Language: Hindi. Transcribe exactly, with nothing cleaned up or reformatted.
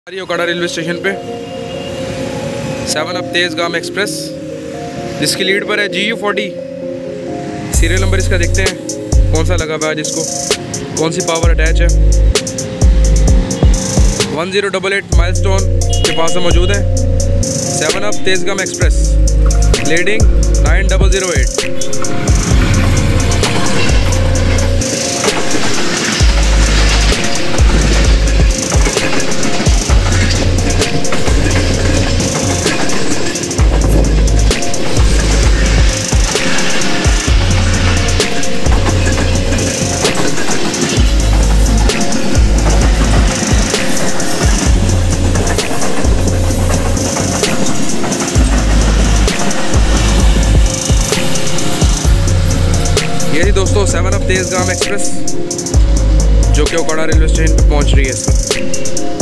ओकाड़ा रेलवे स्टेशन पे सेवन अप तेज़गाम एक्सप्रेस, जिसकी लीड पर है G U forty. Serial number इसका देखते हैं कौन सा लगा हुआ है, जिसको कौन सी पावर अटैच है। One zero double eight milestone के पास में मौजूद है। Seven up Tezgam express, leading nine double zero eight. ये थी दोस्तों सेवन अप तेज़गाम एक्सप्रेस, जो कि ओकाड़ा रेलवे स्टेशन पे पहुंच रही है इस वक्त।